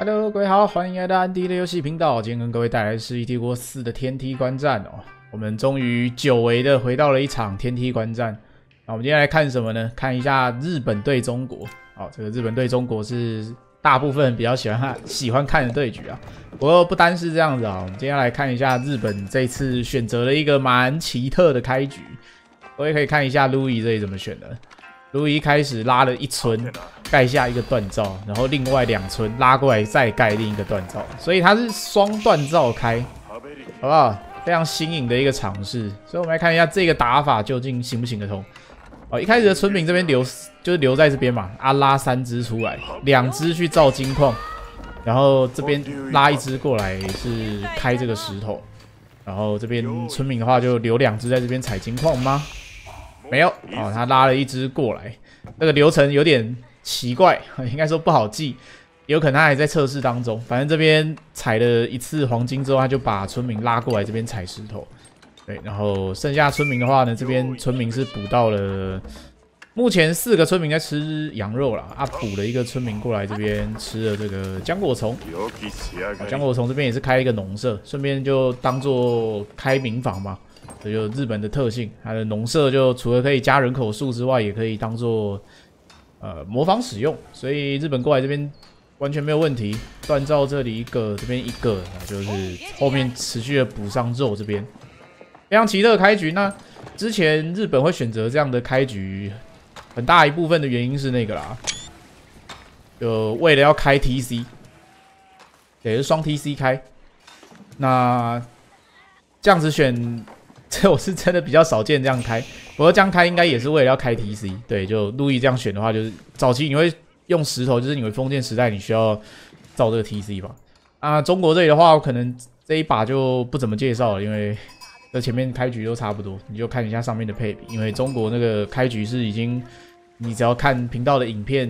Hello， 各位好，欢迎来到安迪的游戏频道。今天跟各位带来的是《帝国4》的天梯观战哦。我们终于久违的回到了一场天梯观战。那我们今天来看什么呢？看一下日本对中国。哦，这个日本对中国是大部分人比较喜欢看的对局啊。不过不单是这样子啊，我们今天来看一下日本这次选择了一个蛮奇特的开局。各位可以看一下路易这里怎么选的。路易一开始拉了一村，盖下一个锻造，然后另外2村拉过来再盖另一个锻造，所以它是双锻造开，好不好？非常新颖的一个尝试。所以我们来看一下这个打法究竟行不行得通。哦，一开始的村民这边就是留在这边嘛，拉3只出来，2只去造金矿，然后这边拉1只过来是开这个石头，然后这边村民的话就留2只在这边采金矿吗？没有哦，他拉了1只过来，这个流程有点奇怪，应该说不好记，有可能他还在测试当中。反正这边采了1次黄金之后，他就把村民拉过来这边采石头。对，然后剩下村民的话呢，这边村民是补到了，目前4个村民在吃羊肉啦，补了1个村民过来这边吃了这个浆果虫。浆果虫这边也是开一个农舍，顺便就当做开民房嘛。这就日本的特性，它的农舍就除了可以加人口数之外，也可以当做模仿使用，所以日本过来这边完全没有问题。锻造这里1个，这边1个，就是后面持续的补上肉这边，非常奇特的开局。那之前日本会选择这样的开局，很大一部分的原因是那个啦，就为了要开 TC， 也是双 TC 开，那这样子选。这我是真的比较少见这样开，不过这样开应该也是为了要开 TC。对，就路易这样选的话，就是早期你会用石头，就是你会封建时代你需要造这个 TC 吧。啊，中国这里的话，可能这一把就不怎么介绍了，因为这前面开局都差不多，你就看一下上面的配比，因为中国那个开局是已经，你只要看频道的影片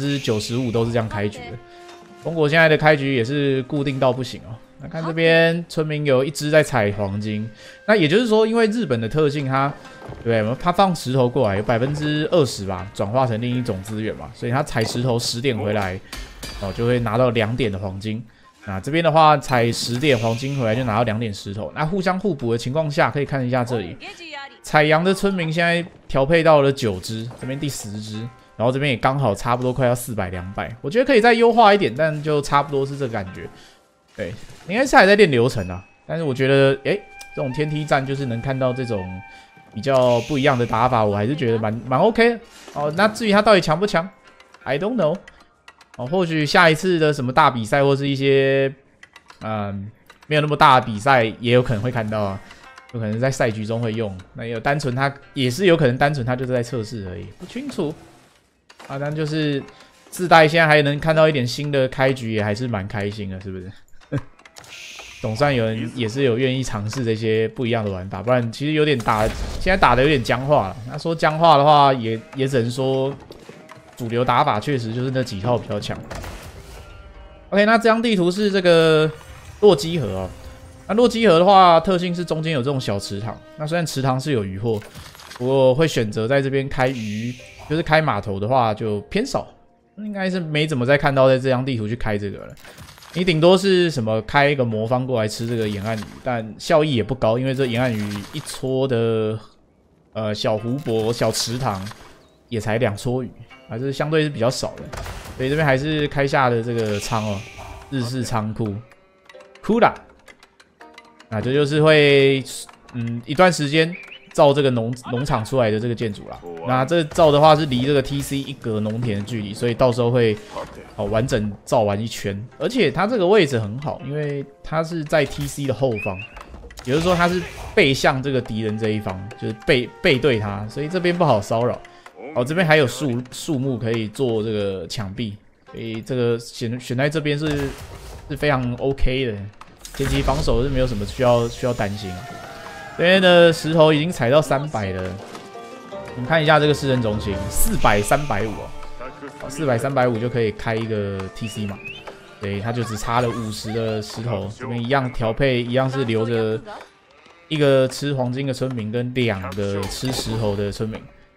，95%都是这样开局的。中国现在的开局也是固定到不行哦。那看这边村民有1只在采黄金，那也就是说，因为日本的特性它放石头过来有20%吧，转化成另一种资源嘛，所以它采石头10点回来，就会拿到2点的黄金。那这边的话，采10点黄金回来就拿到2点石头。那互相互补的情况下，可以看一下这里，采羊的村民现在调配到了9只，这边第10只，然后这边也刚好差不多快要400、200，我觉得可以再优化一点，但就差不多是这个感觉。对，应该是还在练流程啊，但是我觉得，这种天梯战就是能看到这种比较不一样的打法，我还是觉得蛮 OK 的哦。那至于他到底强不强 ，I don't know。哦，或许下一次的什么大比赛或是一些没有那么大的比赛，也有可能会看到啊，有可能在赛局中会用。那有单纯他也是有可能单纯他就是在测试而已，不清楚啊。但就是自带现在还能看到一点新的开局，也还是蛮开心的，是不是？总算有人也是有愿意尝试这些不一样的玩法，不然其实有点现在打的有点僵化了。那说僵化的话，也只能说主流打法确实就是那几套比较强。OK， 那这张地图是这个洛基河哦。那洛基河的话，特性是中间有这种小池塘。那虽然池塘是有渔获，不过会选择在这边开鱼，就是开码头的话就偏少，应该是没怎么再看到在这张地图去开这个了。你顶多是什么开一个魔方过来吃这个沿岸鱼，但效益也不高，因为这沿岸鱼一撮的小湖泊、小池塘也才2撮鱼，还是相对是比较少的。所以这边还是开下的这个仓哦，日式仓库，酷啦。那这就是会一段时间造这个农场出来的这个建筑啦。那这造的话是离这个 TC 1格农田的距离，所以到时候会完整造完1圈，而且它这个位置很好，因为它是在 TC 的后方，也就是说它是背向这个敌人这一方，就是背对它，所以这边不好骚扰。这边还有树木可以做这个墙壁，所以这个选在这边是非常 OK 的，前期防守是没有什么需要担心。这边的石头已经踩到300了，我们看一下这个市政中心，400、350哦，400、350就可以开一个 TC 嘛，所以它就只差了50的石头，这边一样调配，一样是留着1个吃黄金的村民跟2个吃石头的村民。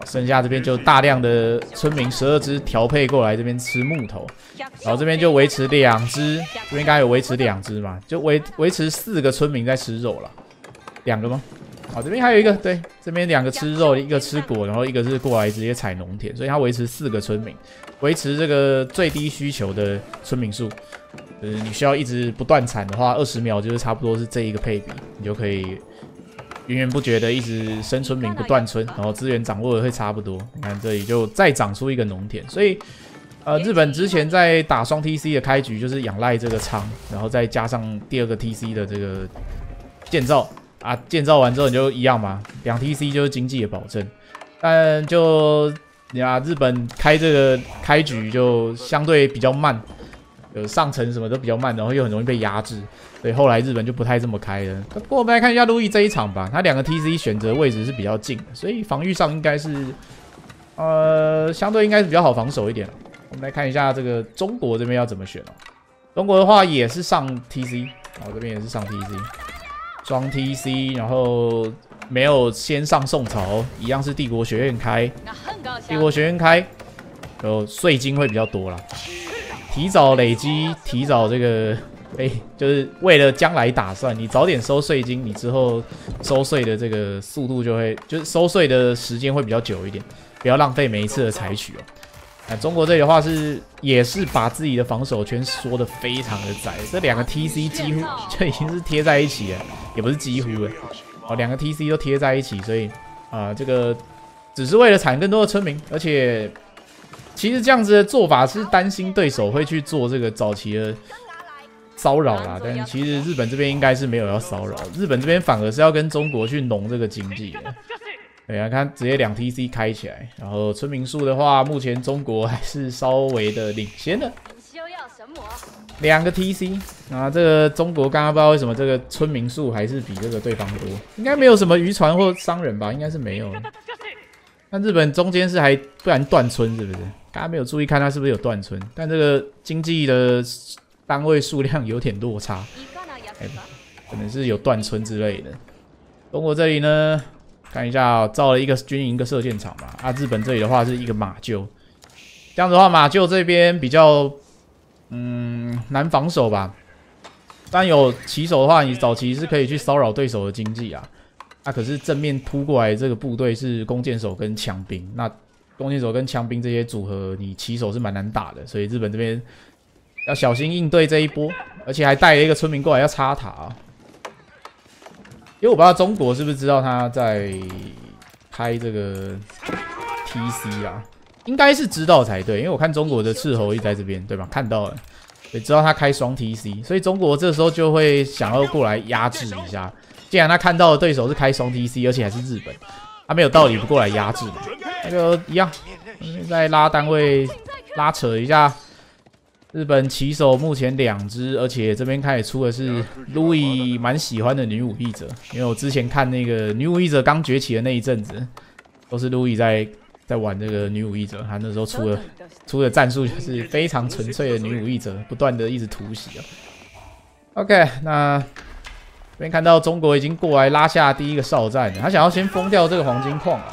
剩下这边就大量的村民12只调配过来这边吃木头，然后这边就维持2只，这边应该有维持2只嘛，就维持4个村民在吃肉了，2个吗？好，这边还有一个，对，这边2个吃肉，一个吃果，然后一个是过来直接采农田，所以它维持4个村民，维持这个最低需求的村民数。就是你需要一直不断产的话，20秒就是差不多是这一个配比，你就可以源源不绝的一直生村民不断村，然后资源掌握的会差不多。你看这里就再长出一个农田，所以日本之前在打双 TC 的开局就是仰赖这个仓，然后再加上第2个 TC 的这个建造啊，建造完之后你就一样嘛，2 TC 就是经济的保证，但就日本开这个开局就相对比较慢。上层什么都比较慢，然后又很容易被压制，所以后来日本就不太这么开了。不过我们来看一下路易这一场吧，他2个 TC 选择位置是比较近的，所以防御上应该是相对应该是比较好防守一点。我们来看一下这个中国这边要怎么选哦。中国的话也是上 TC， 这边也是上 TC， 双 TC， 然后没有先上宋朝，一样是帝国学院开，帝国学院开，税金会比较多啦。提早累积，提早这个，就是为了将来打算，你早点收税金，你之后收税的这个速度就是收税的时间会比较久一点，不要浪费每一次的采取哦。中国这里的话也是把自己的防守圈缩得非常的窄，这2个 TC 几乎就已经是贴在一起了，也不是几乎了，2个 TC 都贴在一起，所以这个只是为了产更多的村民，而且。其实这样子的做法是担心对手会去做这个早期的骚扰啦，但其实日本这边应该是没有要骚扰，日本这边反而是要跟中国去农这个经济的。对啊，看直接2 TC 开起来，然后村民数的话，目前中国还是稍微的领先的，2个 TC 啊，这个中国刚刚不知道为什么这个村民数还是比这个对方多，应该没有什么渔船或商人吧，应该是没有。但日本中间是还不然断村是不是？大家没有注意看它是不是有断村？但这个经济的单位数量有点落差，可能是有断村之类的。中国这里呢，看一下造了一个军营一个射箭场嘛。日本这里的话是一个马厩，这样子的话马厩这边比较难防守吧。但有骑手的话，你早期是可以去骚扰对手的经济啊。可是正面突过来这个部队是弓箭手跟枪兵，那弓箭手跟枪兵这些组合，你骑手是蛮难打的，所以日本这边要小心应对这一波，而且还带了一个村民过来要插塔因为我不知道中国是不是知道他在开这个 TC 啊，应该是知道才对，因为我看中国的斥候一直在这边，对吧？看到了，也知道他开双 TC， 所以中国这时候就会想要过来压制一下。既然他看到的对手是开双 TC， 而且还是日本，他没有道理不过来压制嘛。那就一样，再拉单位拉扯一下。日本骑手目前2只，而且这边开始出的是路易蛮喜欢的女武义者，因为我之前看那个女武义者刚崛起的那一阵子，都是路易在玩这个女武义者，他那时候出的战术就是非常纯粹的女武义者，不断的一直突袭OK， 那。这边看到中国已经过来拉下第一个哨站了，他想要先封掉这个黄金矿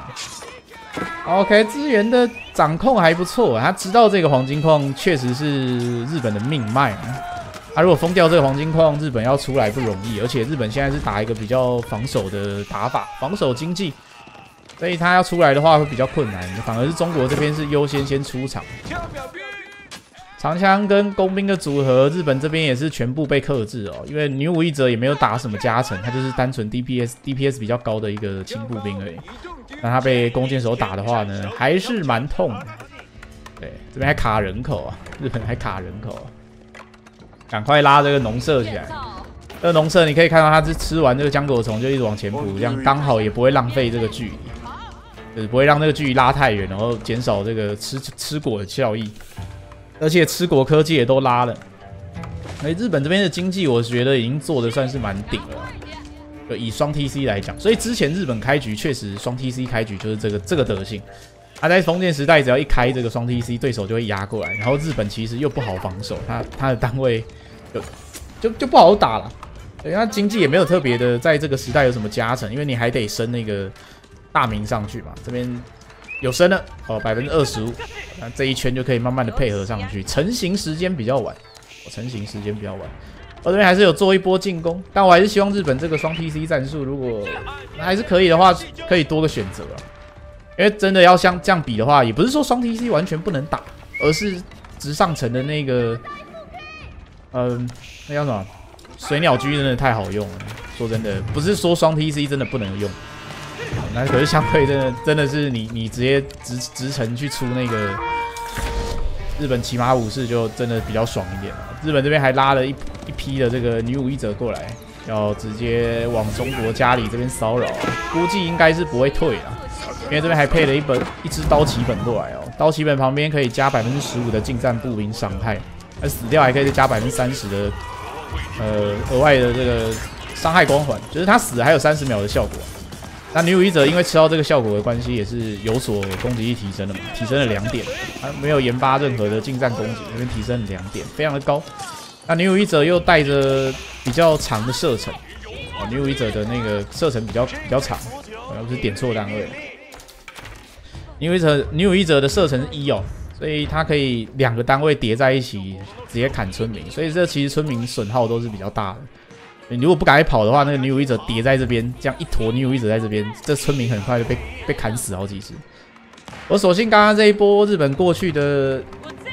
OK， 资源的掌控还不错，他知道这个黄金矿确实是日本的命脉。他如果封掉这个黄金矿，日本要出来不容易，而且日本现在是打一个比较防守的打法，防守经济，所以他要出来的话会比较困难。反而是中国这边是优先先出场。长枪跟工兵的组合，日本这边也是全部被克制因为女武义者也没有打什么加成，他就是单纯 DPS 比较高的一个轻步兵而已。那他被弓箭手打的话呢，还是蛮痛的。对，这边还卡人口日本还卡人口赶快拉这个农舍起来。这个农舍你可以看到，他是吃完这个浆果虫就一直往前扑，这样刚好也不会浪费这个距离，就是不会让这个距离拉太远，然后减少这个吃果的效益。而且吃果科技也都拉了，日本这边的经济我觉得已经做的算是蛮顶了，就以双 TC 来讲，所以之前日本开局确实双 TC 开局就是这个德性。在封建时代，只要一开这个双 TC， 对手就会压过来，然后日本其实又不好防守，他的单位就不好打了。对，他经济也没有特别的在这个时代有什么加成，因为你还得升那个大名上去嘛，这边。 有升了哦，25%，那这一圈就可以慢慢的配合上去，成型时间比较晚，成型时间比较晚。我这边还是有做一波进攻，但我还是希望日本这个双 TC 战术，如果还是可以的话，可以多个选择啊。因为真的要像这样比的话，也不是说双 TC 完全不能打，而是直上层的那个，那叫什么？水鸟狙真的太好用了。说真的，不是说双 TC 真的不能用，那可是相对真的是你直接直程去出那个日本骑马武士就真的比较爽一点了。日本这边还拉了一批的这个女武一者过来，要直接往中国家里这边骚扰，估计应该是不会退了，因为这边还配了一支刀骑本过来哦。刀骑本旁边可以加15%的近战步兵伤害，而死掉还可以再加30%的额外的这个伤害光环，就是他死还有30秒的效果。那女武一者因为吃到这个效果的关系，也是有所攻击力提升了嘛，提升了2点，他没有研发任何的近战攻击，这边提升了2点，非常的高。那女武一者又带着比较长的射程，女武一者的那个射程比较长，我不是点错单位了。女武一者的射程是1哦，所以它可以2个单位叠在一起直接砍村民，所以这其实村民损耗都是比较大的。你如果不赶快跑的话，那个女武一者叠在这边，这样一坨女武一者在这边，这村民很快就被砍死好几只。我所幸刚刚这一波日本过去的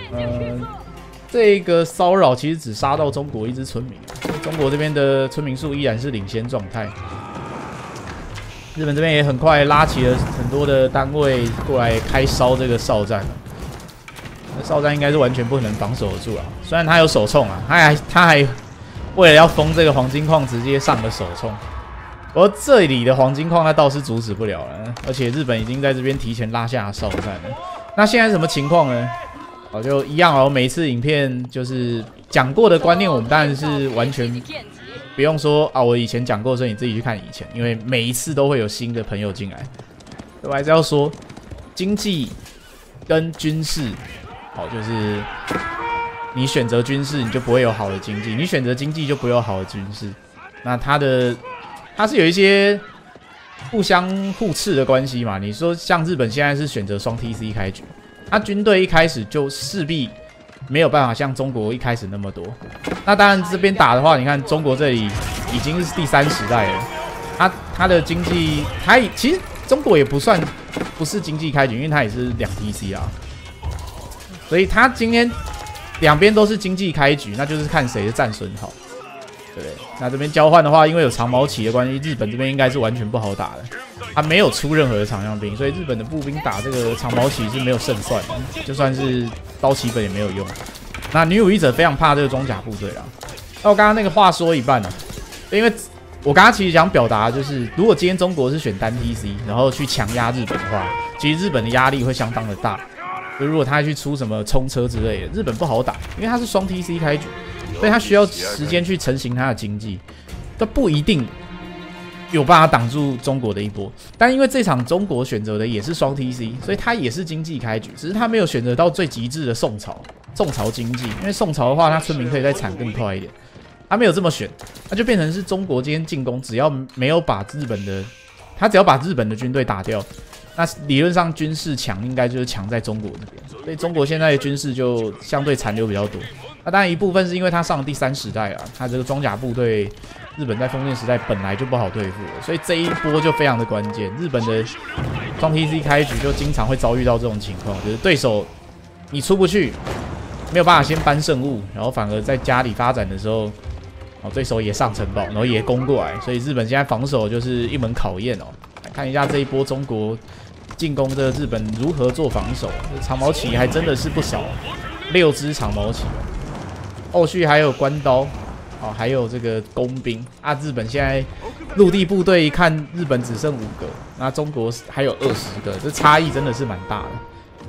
这个骚扰，其实只杀到中国1只村民，中国这边的村民数依然是领先状态。日本这边也很快拉起了很多的单位过来开烧这个哨站了。那哨站应该是完全不能防守得住啊，虽然他有手冲啊，他还为了要封这个黄金矿，直接上了手冲。不过这里的黄金矿那倒是阻止不了了，而且日本已经在这边提前拉下哨站了。那现在什么情况呢？就一样哦，每一次影片就是讲过的观念，我们当然是完全不用说啊。我以前讲过，所以你自己去看以前，因为每一次都会有新的朋友进来。我还是要说，经济跟军事，就是你选择军事，你就不会有好的经济；你选择经济，就不会有好的军事。那它是有一些互相互斥的关系嘛？你说像日本现在是选择双 TC 开局，他军队一开始就势必没有办法像中国一开始那么多。那当然这边打的话，你看中国这里已经是第3时代了，他的经济，其实中国也不是经济开局，因为它也是2 TC 啊，所以他今天两边都是经济开局，那就是看谁的战损好。对，那这边交换的话，因为有长矛旗的关系，日本这边应该是完全不好打的。他没有出任何的长枪兵，所以日本的步兵打这个长矛旗是没有胜算的，就算是刀旗本也没有用。那女武一者非常怕这个装甲部队啦。那我刚刚那个话说一半了，因为我刚刚其实想表达就是，如果今天中国是选单 TC， 然后去强压日本的话，其实日本的压力会相当的大。就如果他去出什么冲车之类的，日本不好打，因为他是双 TC 开局，所以他需要时间去成型他的经济，都不一定有办法挡住中国的一波。但因为这场中国选择的也是双 TC， 所以他也是经济开局，只是他没有选择到最极致的宋朝经济，因为宋朝的话，他村民可以再产更快一点，他没有这么选，那就变成是中国今天进攻，只要没有把日本的军队打掉。那理论上军事强应该就是强在中国那边，所以中国现在的军事就相对残留比较多。那当然一部分是因为他上了第3时代啊，他这个装甲部队日本在封建时代本来就不好对付了，所以这一波就非常的关键。日本的双 TC 开局就经常会遭遇到这种情况，就是对手你出不去，没有办法先搬圣物，然后反而在家里发展的时候，对手也上城堡，然后也攻过来，所以日本现在防守就是一门考验哦。来看一下这一波中国进攻这日本如何做防守，长矛旗还真的是不少，6支长矛旗，后续还有关刀，还有这个工兵啊。日本现在陆地部队一看，日本只剩5个，那中国还有20个，这差异真的是蛮大的。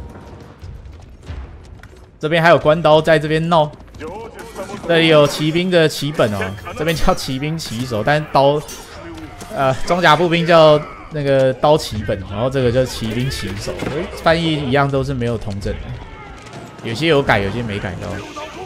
这边还有关刀在这边闹，这里有骑兵的骑本哦，这边叫骑兵骑手，但是刀装甲步兵叫那个刀骑本，然后这个叫骑兵骑手，翻译一样都是没有同整的，有些有改，有些没改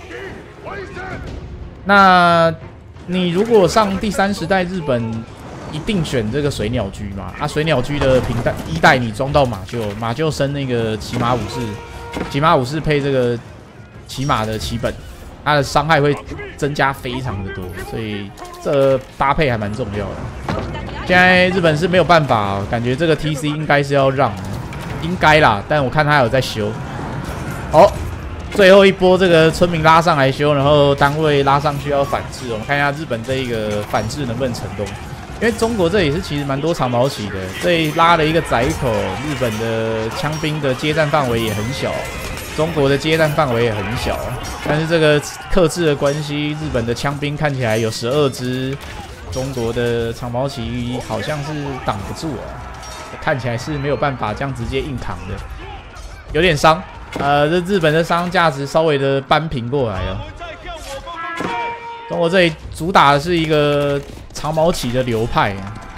到。那你如果上第3时代日本一定选这个水鸟居嘛。啊，水鸟居的一代你装到马厩，马厩升那个骑马武士，骑马武士配这个骑马的骑本，它的伤害会增加非常的多，所以这搭配还蛮重要的。现在日本是没有办法，感觉这个 TC 应该是要让，应该啦，但我看他有在修。好，最后一波这个村民拉上来修，然后单位拉上去要反制，我们看一下日本这一个反制能不能成功。因为中国这里是其实蛮多长矛旗的，这里拉了一个窄口，日本的枪兵的接战范围也很小，中国的接战范围也很小，但是这个克制的关系，日本的枪兵看起来有12支，中国的长矛旗好像是挡不住啊，看起来是没有办法这样直接硬扛的，有点伤。这日本的伤价值稍微的扳平过来了。中国这里主打的是一个长矛旗的流派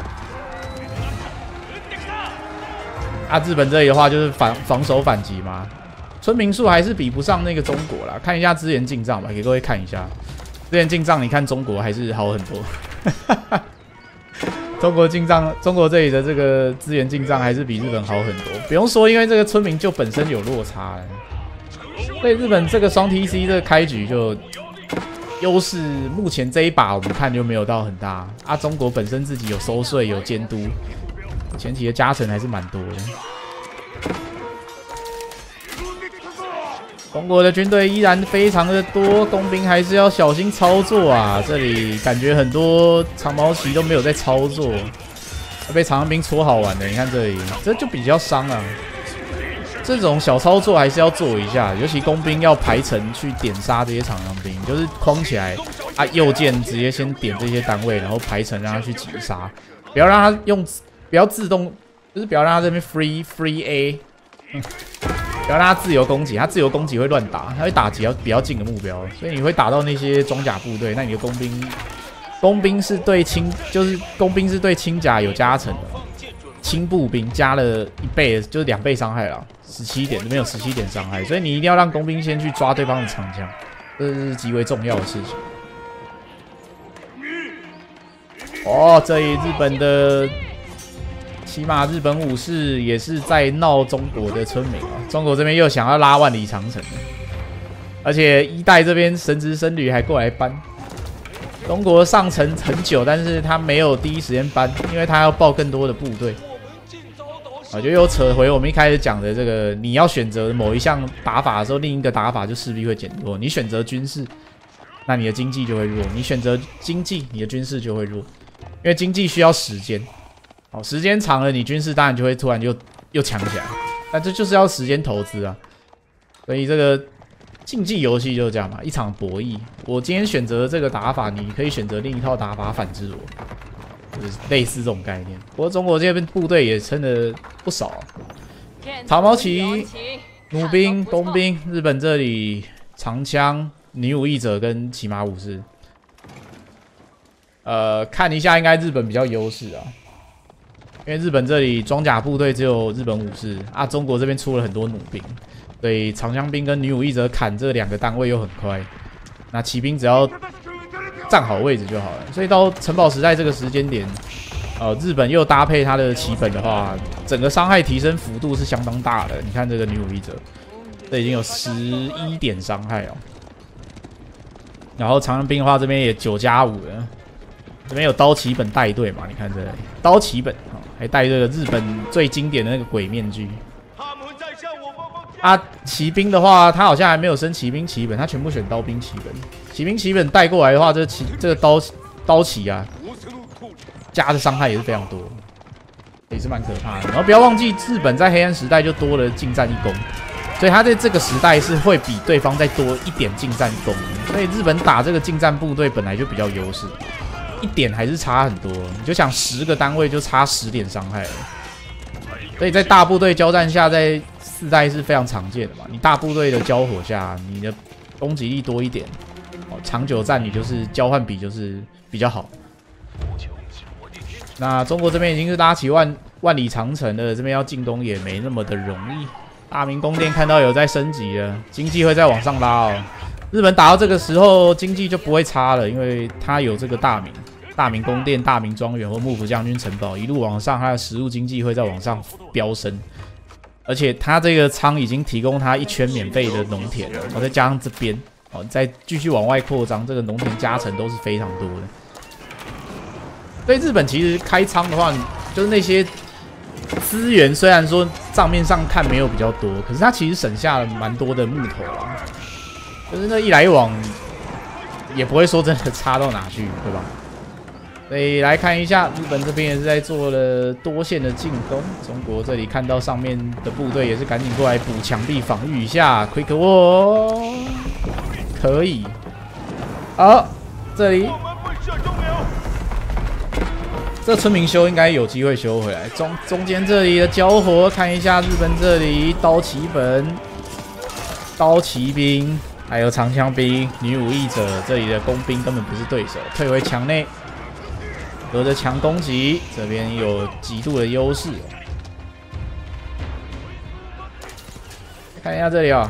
啊，日本这里的话就是防守反击嘛。村民数还是比不上那个中国啦，看一下资源进账吧，给各位看一下。资源进账，你看中国还是好很多。中国这里的这个资源进账还是比日本好很多。不用说，因为这个村民就本身有落差，所以日本这个双 TC 的开局就优势，目前这一把我们看就没有到很大啊。中国本身自己有收税有监督，前期的加成还是蛮多的。中国的军队依然非常的多，工兵还是要小心操作啊！这里感觉很多长矛旗都没有在操作，被长枪兵戳好玩的。你看这里，这就比较伤啊。这种小操作还是要做一下，尤其工兵要排程去点杀这些长枪兵，就是框起来啊，右键直接先点这些单位，然后排程让他去击杀，不要让他不要自动，就是不要让他这边 free A。不要让他自由攻击，他自由攻击会乱打，他会打比较近的目标，所以你会打到那些装甲部队，那你的工兵是对工兵是对轻甲有加成的，轻步兵加了1倍，就是2倍伤害啦，17点这边有17点伤害，所以你一定要让工兵先去抓对方的长枪，这是极为重要的事情。哦，这里日本的。起码日本武士也是在闹中国的村民啊，中国这边又想要拉万里长城，而且一代这边神职僧侣还过来搬。中国上城很久，但是他没有第一时间搬，因为他要报更多的部队。就又扯回我们一开始讲的这个，你要选择某一项打法的时候，另一个打法就势必会减弱。你选择军事，那你的经济就会弱；你选择经济，你的军事就会弱，因为经济需要时间。时间长了，你军事当然就会突然又强起来，但这就是要时间投资啊。所以这个竞技游戏就是这样嘛，一场博弈。我今天选择这个打法，你可以选择另一套打法反制我，就是类似这种概念。不过中国这边部队也撑了不少，长矛旗、弩兵、工兵，日本这里长枪、女武义者跟骑马武士。看一下，应该日本比较优势啊。因为日本这里装甲部队只有日本武士啊，中国这边出了很多弩兵，所以长枪兵跟女武义者砍这2个单位又很快，那骑兵只要站好位置就好了。所以到城堡时代这个时间点，日本又搭配它的骑本的话，整个伤害提升幅度是相当大的。你看这个女武义者，这已经有11点伤害哦。然后长枪兵的话，这边也9+5了。这边有刀骑本带队嘛？你看这里刀骑本还带这个日本最经典的那个鬼面具。啊，骑兵的话，他好像还没有升骑兵骑本，他全部选刀兵骑本。骑兵骑本带过来的话，这个刀骑啊，加的伤害也是非常多，也是蛮可怕的。然后不要忘记，日本在黑暗时代就多了近战1攻，所以他在这个时代是会比对方再多1点近战攻，所以日本打这个近战部队本来就比较优势。1点还是差很多，你就想10个单位就差10点伤害了，所以在大部队交战下，在4代是非常常见的嘛。你大部队的交火下，你的攻击力多一点，长久战你就是交换比就是比较好。那中国这边已经是拉起万里长城了，这边要进攻也没那么的容易。大明宫殿看到有在升级了，经济会再往上拉哦。日本打到这个时候，经济就不会差了，因为它有这个大明。 大明宫殿、大明庄园或幕府将军城堡，一路往上，它的食物经济会再往上飙升。而且它这个仓已经提供它1圈免费的农田了，再加上这边再继续往外扩张，这个农田加成都是非常多的。所以日本其实开仓的话，就是那些资源虽然说账面上看没有比较多，可是它其实省下了蛮多的木头啊，就是那一来一往也不会说真的差到哪去，对吧？所以来看一下，日本这边也是在做了多线的进攻。中国这里看到上面的部队也是赶紧过来补墙壁防御一下 ，Quick Wall 可以。好，这里这村民修应该有机会修回来。中间这里的交火，看一下日本这里刀骑本、刀骑兵，还有长枪兵、女武义者，这里的工兵根本不是对手，退回墙内。隔着墙攻击，这边有极度的优势。看一下这里啊、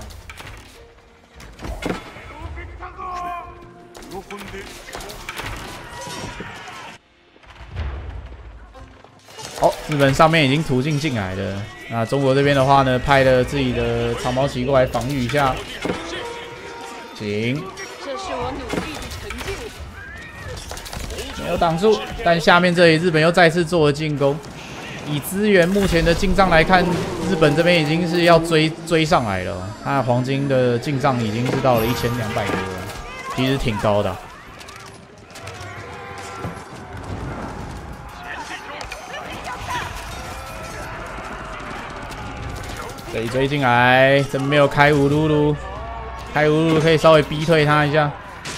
好，日本上面已经途径进来了。那中国这边的话呢，派了自己的长矛骑过来防御一下。行。这是我努力的成就。没有挡住，但下面这里日本又再次做了进攻。以资源目前的进账来看，日本这边已经是要追上来了。它的黄金的进账已经是到了1200多了，其实挺高的。这里追进来，这没有开五噜噜，开五噜噜可以稍微逼退他一下。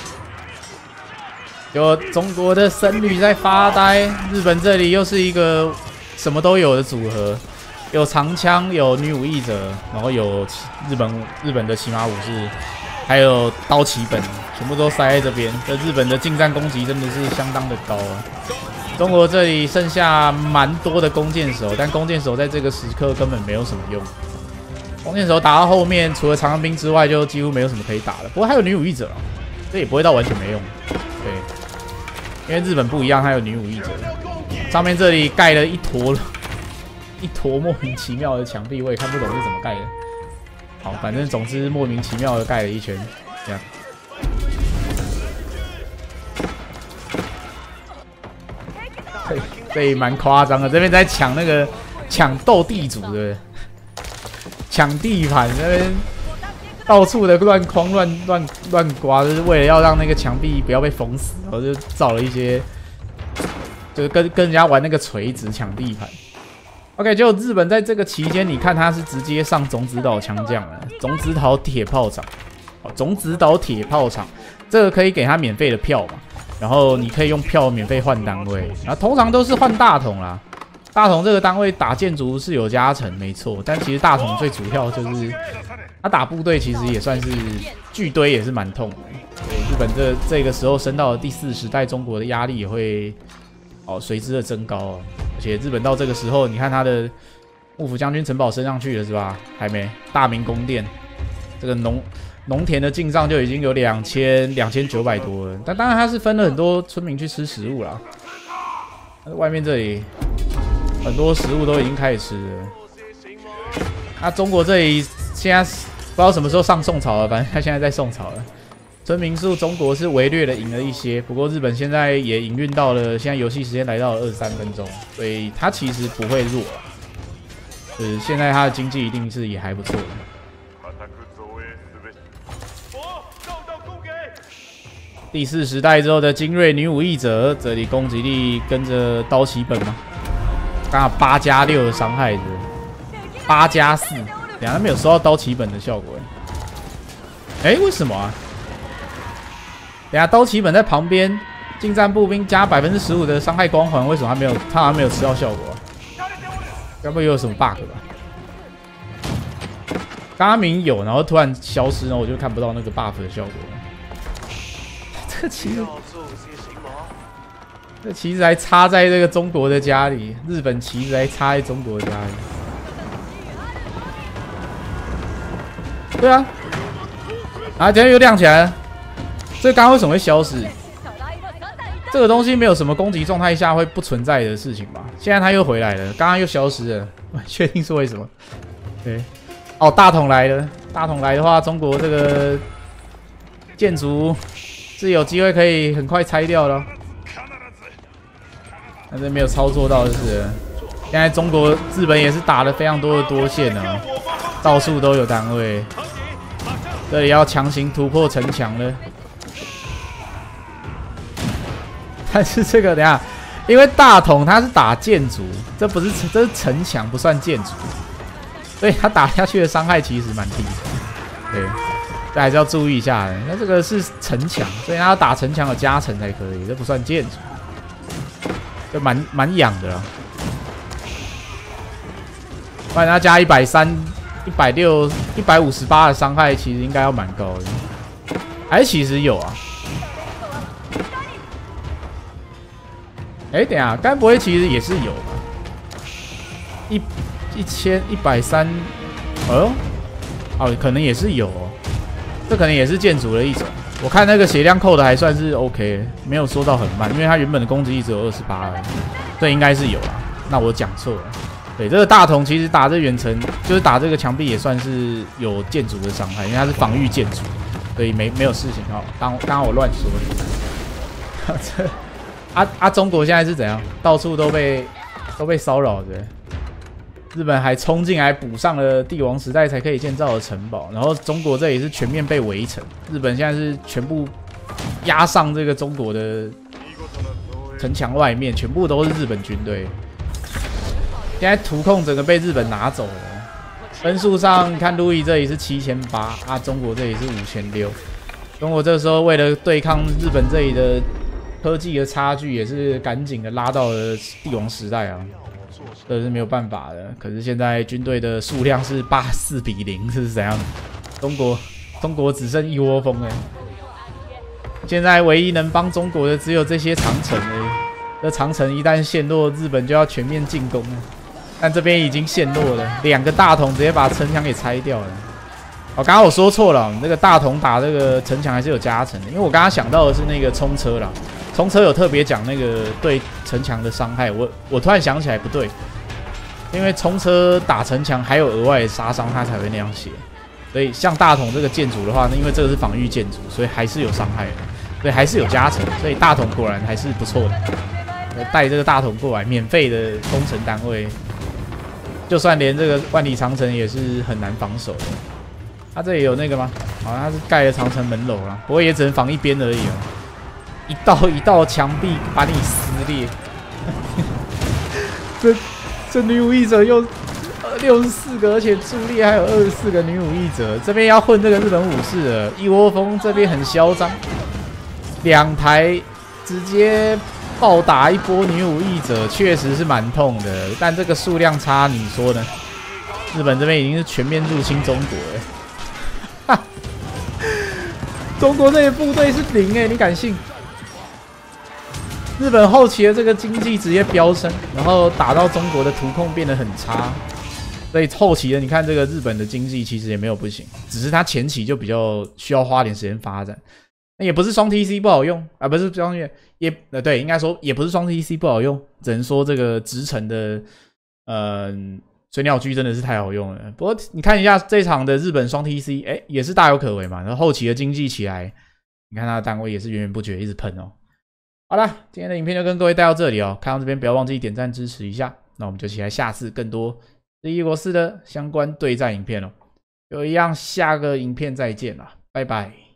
有中国的僧侣在发呆，日本这里又是一个什么都有的组合，有长枪，有女武义者，然后有日本的骑马武士，还有刀骑本，全部都塞在这边。这日本的近战攻击真的是相当的高啊！中国这里剩下蛮多的弓箭手，但弓箭手在这个时刻根本没有什么用。弓箭手打到后面，除了长枪兵之外，就几乎没有什么可以打了。不过还有女武义者，这也不会到完全没用。对，因为日本不一样，它有女武义者。上面这里盖了一坨莫名其妙的墙壁，我也看不懂是怎么盖的。好，反正总之莫名其妙的盖了一圈，这样。这也蛮夸张的，这边在抢斗地主，对不对？抢地盘，那边到处的乱框乱刮，就是为了要让那个墙壁不要被封死，然后就造了一些，就是跟人家玩那个锤子抢地盘。OK， 就日本在这个期间，你看他是直接上种子岛枪将了，种子岛铁炮厂，种子岛铁炮厂，这个可以给他免费的票嘛，然后你可以用票免费换单位，然后通常都是换大桶啦。大同这个单位打建筑是有加成，没错，但其实大同最主要就是他打部队，其实也算是巨堆，也是蛮痛的。对，日本这个时候升到了第40代，中国的压力也会随之的增高哦。而且日本到这个时候，你看他的幕府将军城堡升上去了是吧？还没，大明宫殿这个农田的进账就已经有2900多了，但当然他是分了很多村民去吃食物啦。外面这里。很多食物都已经开始吃了。那中国这里现在不知道什么时候上宋朝了，反正他现在在宋朝了。村民数中国是微略的赢了一些，不过日本现在也营运到了，现在游戏时间来到了23分钟，所以它其实不会弱。现在它的经济一定是也还不错的。第40代之后的精锐女武义者，这里攻击力跟着刀骑本吗？刚好8+6的伤害是8+4，等下没有收到刀骑本的效果。为什么啊？等下刀骑本在旁边，近战步兵加15%的伤害光环，为什么他好像没有吃到效果啊？该不会又有什么 bug 吧？刚刚明有，然后突然消失，然后我就看不到那个 buff 的效果了。这旗子还插在这个中国的家里，日本旗子还插在中国的家里。对啊，啊，等下又亮起来了。这刚刚为什么会消失？ 这个东西没有什么攻击状态下会不存在的事情吧？现在他又回来了，刚刚又消失了，确定是为什么？对，哦，大统来了，大统来的话，中国这个建筑是有机会可以很快拆掉了，但是没有操作到就是了。现在中国、日本也是打了非常多的多线啊，到处都有单位，这里要强行突破城墙了。但是这个等一下，因为大统他是打建筑，这是城墙，不算建筑，所以他打下去的伤害其实蛮低的。对，这还是要注意一下的。那这个是城墙，所以他要打城墙有加成才可以，这不算建筑，就蛮痒的啦。不然他加130、160、158的伤害，其实应该要蛮高的，还是其实有啊？哎，等一下，该不会其实也是有吧？1130，哦，可能也是有哦，这可能也是建筑的一种。我看那个血量扣的还算是 OK， 没有说到很慢，因为它原本的攻击力只有28而已，所以应该是有啦。那我讲错了。对，这个大同其实打这远程，就是打这个墙壁也算是有建筑的伤害，因为它是防御建筑，所以没有事情哦。刚刚我乱说的。中国现在是怎样？到处都被骚扰的。日本还冲进来补上了帝王时代才可以建造的城堡，然后中国这里是全面被围城。日本现在是全部压上这个中国的城墙外面，全部都是日本军队。现在图控整个被日本拿走了。分数上看路易这里是7800啊，中国这里是5600。中国这时候为了对抗日本这里的科技的差距，也是赶紧的拉到了帝王时代啊，这是没有办法的。可是现在军队的数量是84-0，这是怎样？中国只剩一窝蜂哎！现在唯一能帮中国的只有这些长城哎，这长城一旦陷落，日本就要全面进攻了。但这边已经陷落了，2个大桶直接把城墙给拆掉了。哦，刚刚我说错了，那个大桶打这个城墙还是有加成的，因为我刚刚想到的是那个冲车啦。冲车有特别讲那个对城墙的伤害，我突然想起来不对，因为冲车打城墙还有额外的杀伤，它才会那样写。所以像大同这个建筑的话，因为这个是防御建筑，所以还是有伤害的，所以还是有加成。所以大同果然还是不错的，带这个大同过来，免费的工程单位，就算连这个万里长城也是很难防守的。它这里有那个吗？好像它是盖了长城门楼啦，不过也只能防一边而已哦。一道墙壁把你撕裂，这女武义者又64个，而且驻列还有24个女武义者，这边要混这个日本武士了，一窝蜂，这边很嚣张，2台直接暴打一波女武义者，确实是蛮痛的，但这个数量差，你说呢？日本这边已经是全面入侵中国了，中国这些部队是0你敢信？日本后期的这个经济直接飙升，然后打到中国的图控变得很差，所以后期的你看这个日本的经济其实也没有不行，只是它前期就比较需要花点时间发展。那也不是双 TC 不好用啊，不是双也对，应该说也不是双 TC 不好用，只能说这个直城的水鸟居真的是太好用了。不过你看一下这场的日本双 TC， 也是大有可为嘛。然后后期的经济起来，你看它的单位也是源源不绝一直喷哦。好啦，今天的影片就跟各位带到这里哦。看到这边不要忘记点赞支持一下，那我们就期待下次更多1国4的相关对战影片哦。就一样，下个影片再见啦，拜拜。